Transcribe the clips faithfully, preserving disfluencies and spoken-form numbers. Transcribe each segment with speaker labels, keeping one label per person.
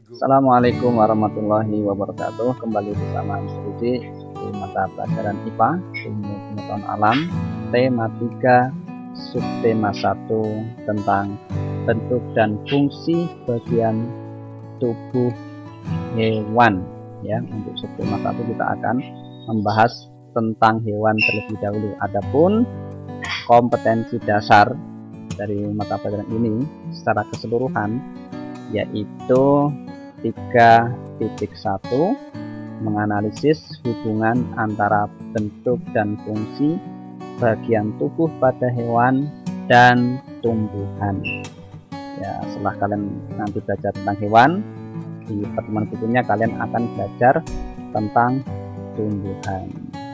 Speaker 1: Assalamualaikum warahmatullahi wabarakatuh. Kembali bersama Mister Rudi di mata pelajaran I P A Ilmu Pengetahuan Alam, tema tiga, subtema satu tentang bentuk dan fungsi bagian tubuh hewan. Ya, untuk subtema satu kita akan membahas tentang hewan terlebih dahulu. Adapun kompetensi dasar dari mata pelajaran ini secara keseluruhan yaitu tiga titik satu, menganalisis hubungan antara bentuk dan fungsi bagian tubuh pada hewan dan tumbuhan. Ya, setelah kalian nanti belajar tentang hewan, di pertemuan berikutnya kalian akan belajar tentang tumbuhan.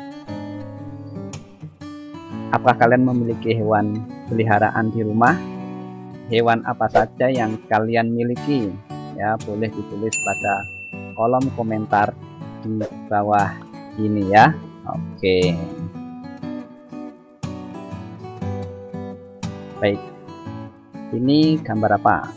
Speaker 1: Apakah kalian memiliki hewan peliharaan di rumah? Hewan apa saja yang kalian miliki? Ya, boleh ditulis pada kolom komentar di bawah ini ya. Oke. Baik. Ini gambar apa?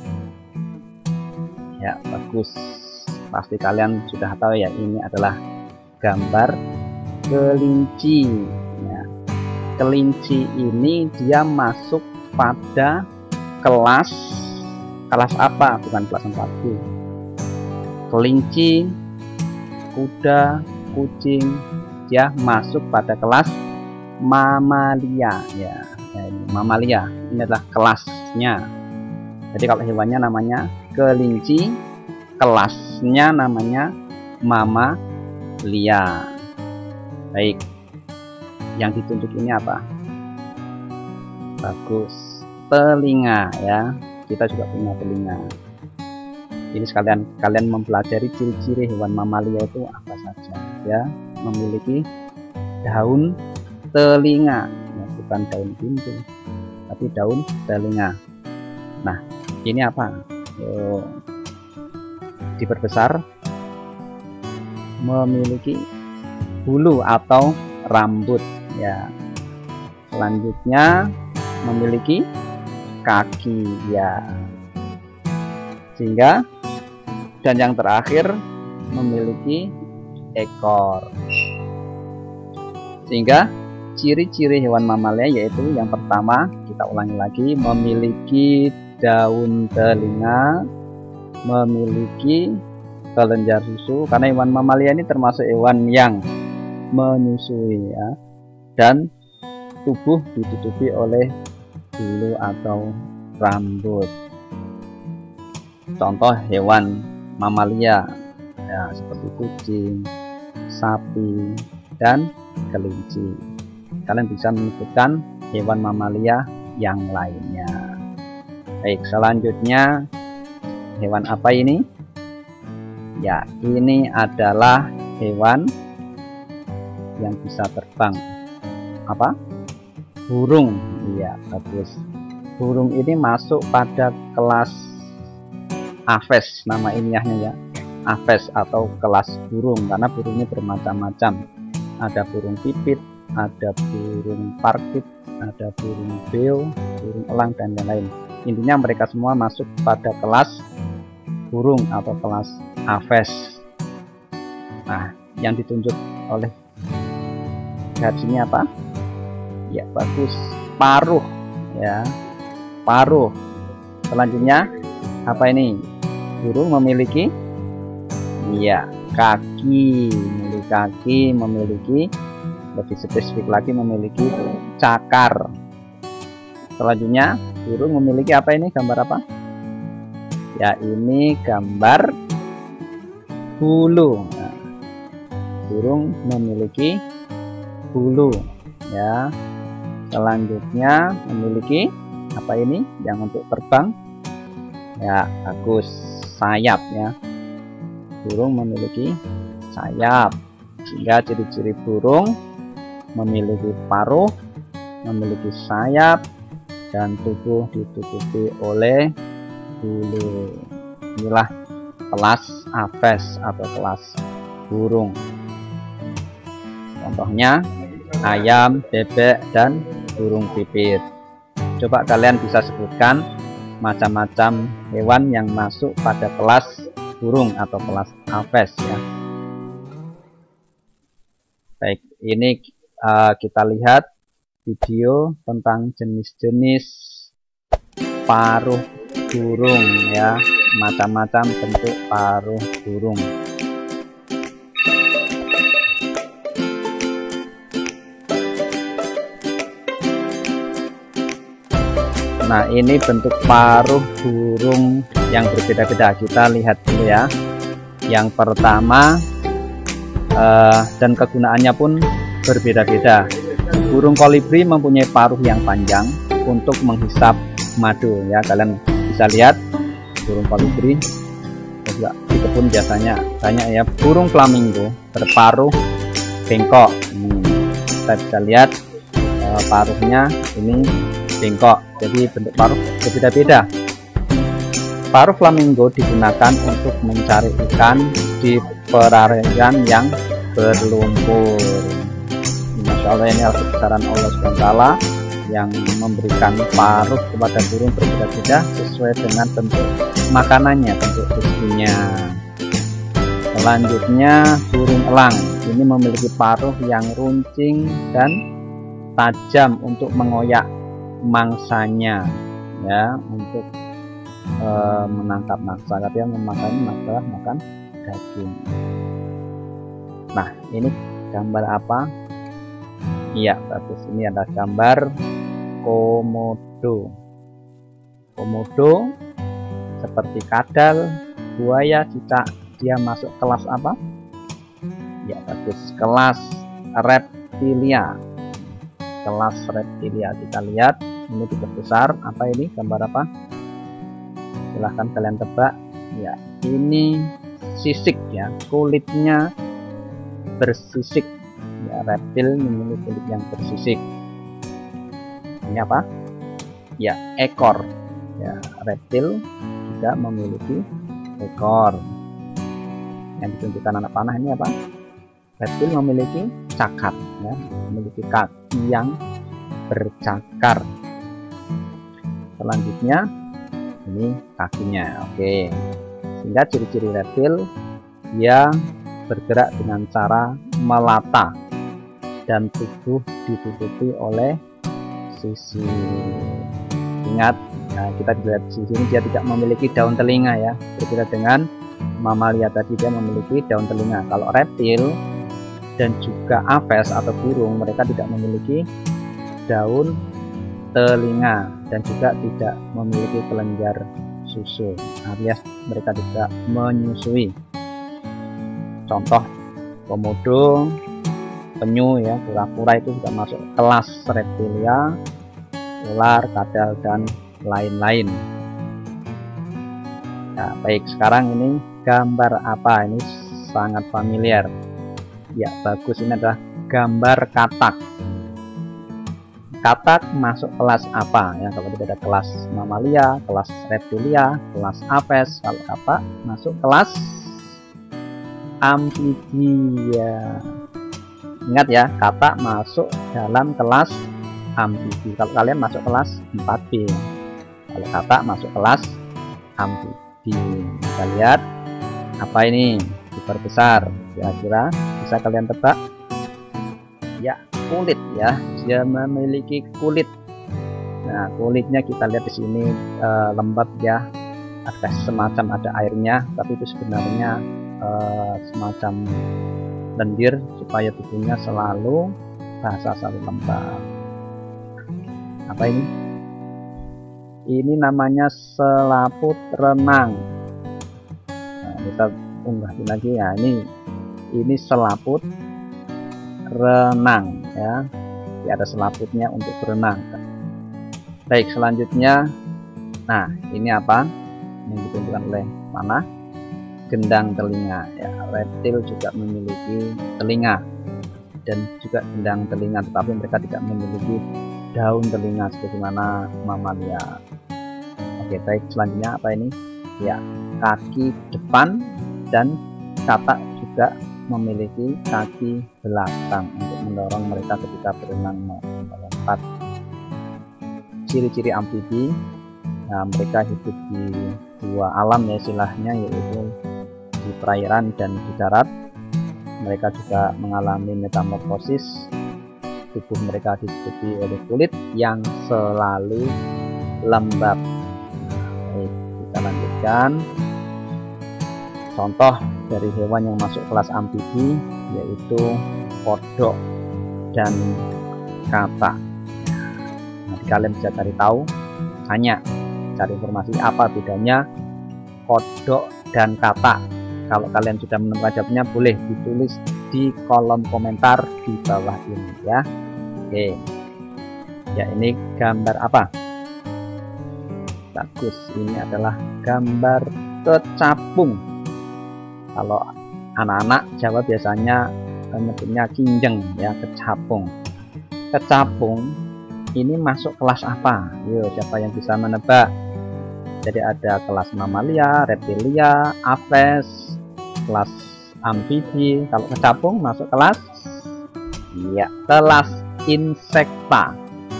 Speaker 1: Ya, bagus. Pasti kalian sudah tahu ya, ini adalah gambar kelinci. Ya. Kelinci ini dia masuk pada kelas kelas apa? Bukan kelas empat B. Kelinci, kuda, kucing, dia masuk pada kelas mamalia ya. Ya, ini mamalia. Ini adalah kelasnya. Jadi kalau hewannya namanya kelinci, kelasnya namanya mamalia. Baik. Yang ditunjuk ini apa? Bagus. Telinga ya. Kita juga punya telinga. Ini sekalian kalian mempelajari ciri-ciri hewan mamalia itu apa saja ya. Memiliki daun telinga ya, bukan daun pintu tapi daun telinga. Nah, ini apa? Yuk, diperbesar. Memiliki bulu atau rambut ya. Selanjutnya memiliki kaki ya, sehingga dan yang terakhir memiliki ekor. Sehingga ciri-ciri hewan mamalia yaitu yang pertama, kita ulangi lagi, memiliki daun telinga, memiliki kelenjar susu, karena hewan mamalia ini termasuk hewan yang menyusui ya, dan tubuh ditutupi oleh bulu atau rambut. Contoh hewan mamalia ya, seperti kucing, sapi, dan kelinci. Kalian bisa menyebutkan hewan mamalia yang lainnya. Baik, selanjutnya hewan apa ini? Ya, ini adalah hewan yang bisa terbang. Apa? Burung. Iya, bagus. Burung ini masuk pada kelas Aves, nama ilmiahnya ya, Aves atau kelas burung, karena burungnya bermacam-macam. Ada burung pipit, ada burung parkit, ada burung beo, burung elang, dan lain-lain. Intinya mereka semua masuk pada kelas burung atau kelas Aves. Nah, yang ditunjuk oleh garis ini apa? Ya, bagus. Paruh ya, paruh. Selanjutnya apa ini? Burung memiliki ya kaki, memiliki kaki, memiliki lebih spesifik lagi memiliki cakar. Selanjutnya burung memiliki apa ini? Gambar apa? Ya, ini gambar bulu. Nah, burung memiliki bulu ya. Selanjutnya memiliki apa ini yang untuk terbang? Ya, bagus, sayap ya. Burung memiliki sayap. Sehingga ciri-ciri burung memiliki paruh, memiliki sayap, dan tubuh ditutupi oleh bulu. Inilah kelas Aves atau kelas burung. Contohnya ayam, bebek, dan burung pipit. Coba kalian bisa sebutkan macam-macam hewan yang masuk pada kelas burung atau kelas Aves ya. Baik, ini uh, kita lihat video tentang jenis-jenis paruh burung ya, macam-macam bentuk paruh burung. Nah, ini bentuk paruh burung yang berbeda-beda. Kita lihat dulu ya. Yang pertama, uh, dan kegunaannya pun berbeda-beda. Burung kolibri mempunyai paruh yang panjang untuk menghisap madu ya. Kalian bisa lihat burung kolibri juga di kebun biasanya banyak ya. Burung flamingo berparuh bengkok. Hmm, kita bisa lihat uh, paruhnya ini bengkok, jadi bentuk paruh berbeda-beda. Paruh flamingo digunakan untuk mencari ikan di perairan yang berlumpur. Masya Allah, ini kebesaran Allah subhanahu wa taala yang memberikan paruh kepada burung berbeda-beda sesuai dengan bentuk makanannya, bentuk rezekinya. Selanjutnya burung elang, ini memiliki paruh yang runcing dan tajam untuk mengoyak mangsanya ya, untuk e, menangkap mangsa. Tapi yang memakan masalah makan daging. Nah, ini gambar apa? Iya, bagus. Ini ada gambar komodo. Komodo seperti kadal, buaya, cicak. Dia masuk kelas apa? Ya, bagus. Kelas reptilia. Kelas reptilia. Kita lihat ini diperbesar. Apa ini? Gambar apa? Silahkan kalian tebak. Ya, ini sisik ya. Kulitnya bersisik. Ya, reptil memiliki kulit yang bersisik. Ini apa? Ya, ekor. Ya, reptil juga memiliki ekor. Yang ditunjukkan anak panah ini apa? Reptil memiliki cakar ya, memiliki kaki yang bercakar. Selanjutnya ini kakinya. Oke, sehingga ciri-ciri reptil, dia bergerak dengan cara melata dan tubuh ditutupi oleh sisi. Ingat, nah, kita lihat di sini dia tidak memiliki daun telinga ya, berbeda dengan mamalia tadi, dia memiliki daun telinga. Kalau reptil dan juga aves atau burung, mereka tidak memiliki daun telinga dan juga tidak memiliki kelenjar susu, alias mereka tidak menyusui. Contoh komodo, penyu ya, kura-kura itu sudah masuk kelas reptilia, ular, kadal dan lain-lain. Nah, baik, sekarang ini gambar apa? Ini sangat familiar. Ya, bagus, ini adalah gambar katak. Katak masuk kelas apa ya? Kalau tidak ada kelas mamalia, kelas reptilia, kelas aves. Kalau katak masuk kelas amfibia. Ingat ya, katak masuk dalam kelas amfibi. Kalau kalian masuk kelas empat B. Kalau katak masuk kelas amfibi. Kita lihat apa ini? Diperbesar. Kira-kira bisa kalian tebak? Ya, kulit ya. Dia memiliki kulit. Nah, kulitnya kita lihat di sini e, lembab ya. Ada semacam ada airnya, tapi itu sebenarnya e, semacam lendir supaya tubuhnya selalu basah, selalu lembab. Apa ini? Ini namanya selaput renang. Nah, kita unggah lagi ya. Ini ini selaput renang ya. Jadi ada selaputnya untuk berenang. Baik, selanjutnya, nah ini apa yang ditunjukkan oleh mana? Gendang telinga ya. Reptil juga memiliki telinga dan juga gendang telinga, tetapi mereka tidak memiliki daun telinga sebagaimana mamalia. Oke, baik, selanjutnya apa ini? Ya, kaki depan dan katak juga memiliki kaki belakang untuk mendorong mereka ketika berenang melompat. Ciri-ciri amfibi, nah, mereka hidup di dua alam ya istilahnya, yaitu di perairan dan di darat. Mereka juga mengalami metamorfosis. Tubuh mereka ditutupi oleh kulit yang selalu lembab. Baik, kita lanjutkan. Contoh dari hewan yang masuk kelas amfibi yaitu kodok dan katak. Nanti kalian bisa cari tahu, hanya cari informasi apa bedanya kodok dan katak. Kalau kalian sudah menemukan jawabannya, boleh ditulis di kolom komentar di bawah ini ya. Oke, ya ini gambar apa? Bagus, ini adalah gambar kecapung. Kalau anak-anak Jawa biasanya menyebutnya kinjeng ya, kecapung. Kecapung ini masuk kelas apa? Yuk, siapa yang bisa menebak? Jadi ada kelas mamalia, reptilia, aves, kelas amfibi. Kalau kecapung masuk kelas ya, kelas insekta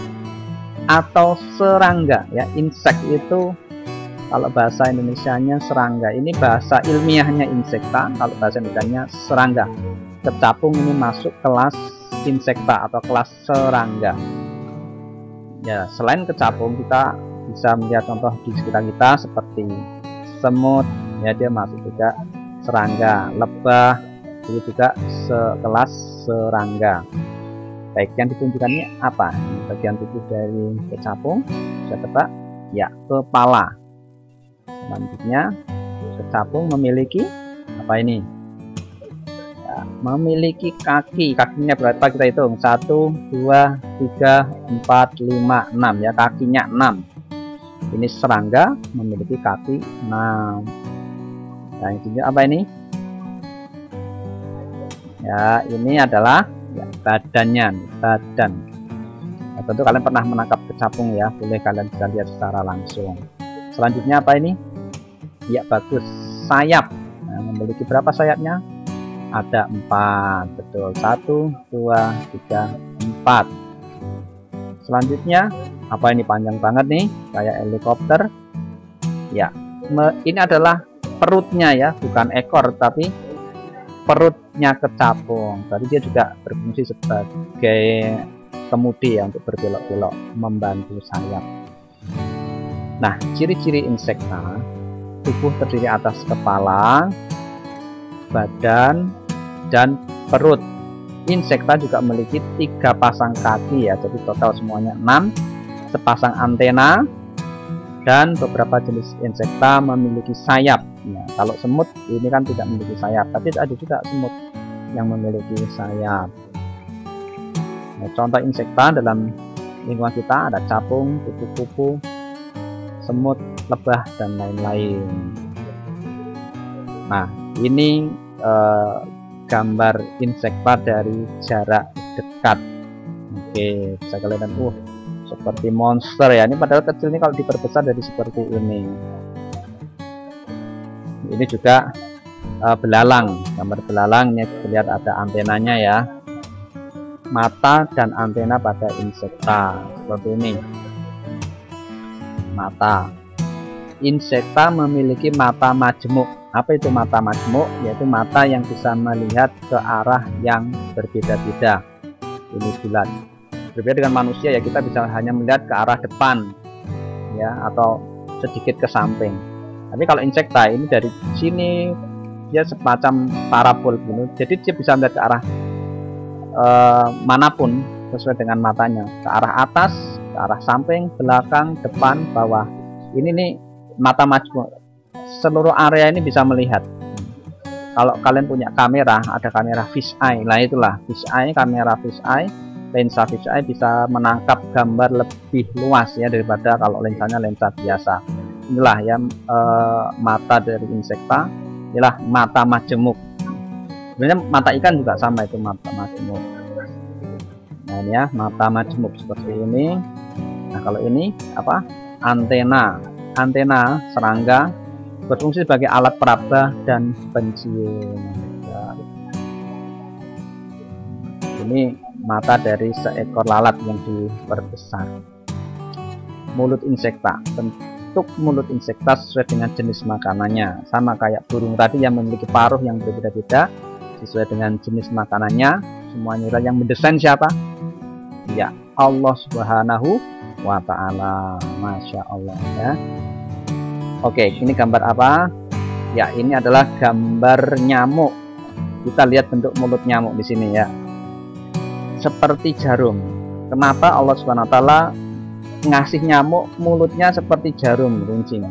Speaker 1: atau serangga ya. Insek itu kalau bahasa Indonesianya serangga, ini bahasa ilmiahnya insekta, kalau bahasa Indonesianya serangga. Kecapung ini masuk kelas insekta atau kelas serangga. Ya, selain kecapung kita bisa melihat contoh di sekitar kita seperti semut ya, dia masuk juga serangga. Lebah itu juga sekelas serangga. Baik, yang ditunjukkan ini apa? Bagian tubuh dari kecapung, bisa tebak? Ya, kepala. Selanjutnya, kecapung memiliki apa ini? Ya, memiliki kaki. Kakinya berapa kita hitung? satu, dua, tiga, empat, lima, enam ya, kakinya enam. Ini serangga memiliki kaki enam. Nah, ini apa ini? Ya, ini adalah ya, badannya, badan. Nah, tentu kalian pernah menangkap kecapung ya, boleh kalian bisa lihat secara langsung. Selanjutnya apa ini? Ya, bagus, sayap. Nah, memiliki berapa sayapnya? Ada empat, betul. Satu, dua, tiga, empat. Selanjutnya apa ini? Panjang banget nih, kayak helikopter. Ya, ini adalah perutnya ya, bukan ekor tapi perutnya kecapung. Berarti dia juga berfungsi sebagai kemudi ya, untuk berbelok-belok, membantu sayap. Nah, ciri-ciri insekta: tubuh terdiri atas kepala, badan, dan perut. Insekta juga memiliki tiga pasang kaki ya, jadi total semuanya enam, sepasang antena, dan beberapa jenis insekta memiliki sayap. Nah, kalau semut ini kan tidak memiliki sayap, tapi ada juga semut yang memiliki sayap. Nah, contoh insekta dalam lingkungan kita ada capung, kupu-kupu, semut, lebah, dan lain-lain. Nah, ini eh, gambar insekta dari jarak dekat. Oke, bisa kalian lihat, uh, seperti monster ya. Ini padahal kecil, ini kalau diperbesar jadi seperti ini. Ini juga uh, belalang, gambar belalang. Ini terlihat ada antenanya ya, mata dan antena pada insekta seperti ini. Mata. Insekta memiliki mata majemuk. Apa itu mata majemuk? Yaitu mata yang bisa melihat ke arah yang berbeda-beda. Ini bulat. Berbeda dengan manusia ya, kita bisa hanya melihat ke arah depan ya, atau sedikit ke samping. Tapi kalau insekta ini dari sini dia semacam parabol gitu, jadi dia bisa melihat ke arah eh, manapun sesuai dengan matanya, ke arah atas, ke arah samping, belakang, depan, bawah. Ini nih mata majemuk, seluruh area ini bisa melihat. Kalau kalian punya kamera, ada kamera fish eye, lah itulah fish eye, kamera fish eye, lensa fish eye bisa menangkap gambar lebih luas ya daripada kalau lensanya lensa biasa. Inilah ya eh, mata dari insekta, inilah mata majemuk. Sebenarnya mata ikan juga sama, itu mata majemuk. Nah ini ya mata majemuk seperti ini. Nah kalau ini apa? Antena. Antena serangga berfungsi sebagai alat peraba dan pencium. Ya. Ini mata dari seekor lalat yang diperbesar. Mulut insekta. membentuk mulut insekta sesuai dengan jenis makanannya. Sama kayak burung tadi yang memiliki paruh yang berbeda-beda sesuai dengan jenis makanannya. Semuanya yang mendesain siapa? Ya, Allah Subhanahu wa ta'ala. Masya Allah ya. Oke, ini gambar apa? Ya, ini adalah gambar nyamuk. Kita lihat bentuk mulut nyamuk di sini ya. Seperti jarum. Kenapa Allah Subhanahu wa ta'ala ngasih nyamuk mulutnya seperti jarum runcing?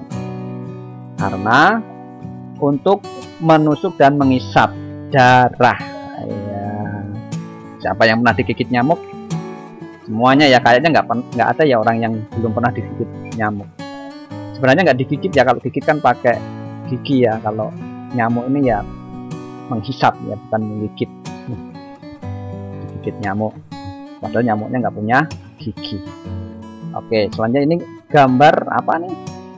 Speaker 1: Karena untuk menusuk dan mengisap darah ya. Siapa yang pernah digigit nyamuk? Semuanya ya, kayaknya nggak nggak ada ya orang yang belum pernah digigit nyamuk. Sebenarnya nggak digigit ya, kalau gigit kan pakai gigi ya. Kalau nyamuk ini ya menghisap ya, bukan menggigit. Digigit nyamuk, padahal nyamuknya nggak punya gigi. Oke, selanjutnya ini gambar apa nih?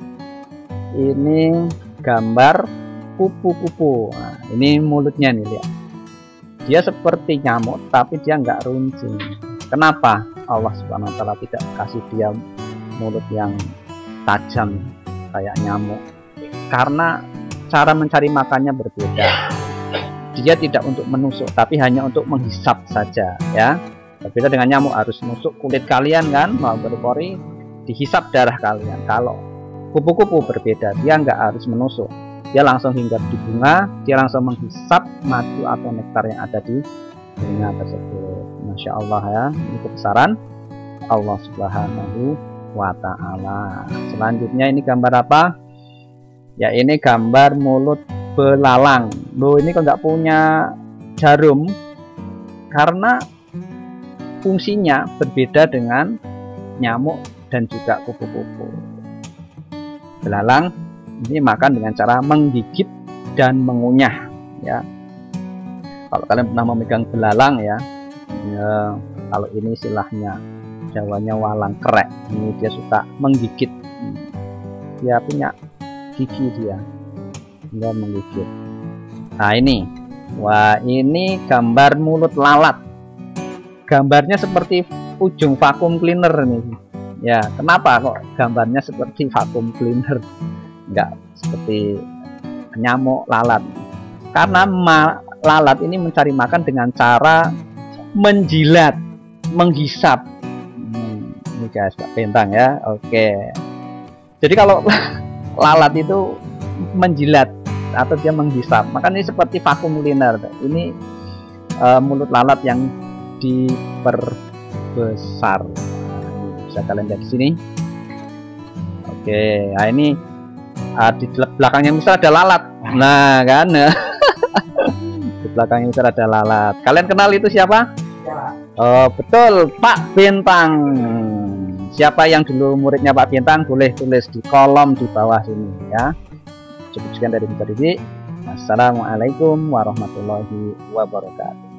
Speaker 1: Ini gambar kupu-kupu. Nah, ini mulutnya nih, lihat. Dia seperti nyamuk tapi dia nggak runcing. Kenapa Allah Subhanahu wa ta'ala tidak kasih dia mulut yang tajam kayak nyamuk? Karena cara mencari makannya berbeda. Dia tidak untuk menusuk tapi hanya untuk menghisap saja ya. Berbeda dengan nyamuk, harus nusuk kulit kalian kan, mau berpori, dihisap darah kalian. Kalau kupu-kupu berbeda, dia nggak harus menusuk, dia langsung hinggap di bunga, dia langsung menghisap madu atau nektar yang ada di bunga tersebut. Masya Allah ya, ini kebesaran Allah Subhanahu wa ta'ala. Selanjutnya ini gambar apa? Ya, ini gambar mulut belalang. Loh, ini kok nggak punya jarum? Karena fungsinya berbeda dengan nyamuk dan juga kupu-kupu. Belalang ini makan dengan cara menggigit dan mengunyah ya. Kalau kalian pernah memegang belalang ya, ya kalau ini istilahnya Jawanya walang kerek, ini dia suka menggigit. Dia punya gigi, dia dia menggigit. Nah ini, wah ini gambar mulut lalat. Gambarnya seperti ujung vacuum cleaner nih ya. Kenapa kok gambarnya seperti vacuum cleaner, enggak seperti nyamuk lalat? Karena lalat ini mencari makan dengan cara menjilat, menghisap. hmm, ini guys, Pak Bentang ya. Oke, jadi kalau lalat itu menjilat atau dia menghisap, maka ini seperti vacuum cleaner. Ini uh, mulut lalat yang diperbesar. Nah, bisa kalian lihat di sini. Oke, nah ini uh, di belakangnya misal ada lalat. Nah kan, di belakangnya misal ada lalat. Kalian kenal itu siapa? Ya. Oh betul, Pak Bentang. Siapa yang dulu muridnya Pak Bentang? Boleh tulis di kolom di bawah sini ya. Cukup sekian dari kita. Assalamualaikum warahmatullahi wabarakatuh.